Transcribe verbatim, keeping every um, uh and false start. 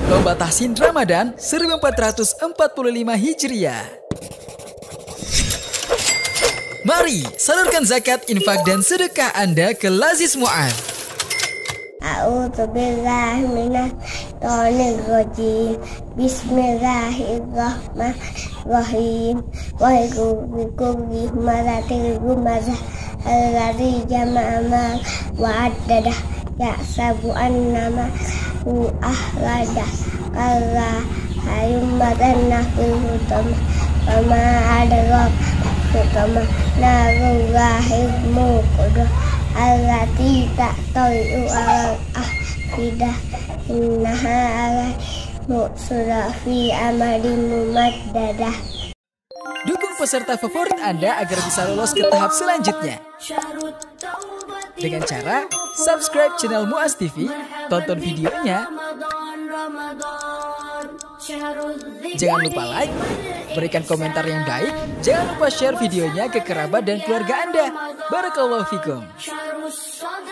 Lomba Tahsin Ramadan seribu empat ratus empat puluh lima Hijriah. Mari salurkan zakat, infak dan sedekah Anda ke Lazis Mu'ad. A'udzubillahi minasyaitonirrajim. Bismillahirrahmanirrahim. Wa kulli humaratil humazah alladzi jama'a mal wa addadah ya'sabu annama hu ahladah kalla hayumadanna fil hutama wama adraka hutama narurahim muqadah allati ta'tai'u al-afidah innaha ala mu'sura fi amadin mumaddadah. Dukung peserta favorit Anda agar bisa lolos ke tahap selanjutnya dengan cara subscribe channel Muaz T V, tonton videonya, jangan lupa like, berikan komentar yang baik, jangan lupa share videonya ke kerabat dan keluarga Anda. Barakallahu fikum.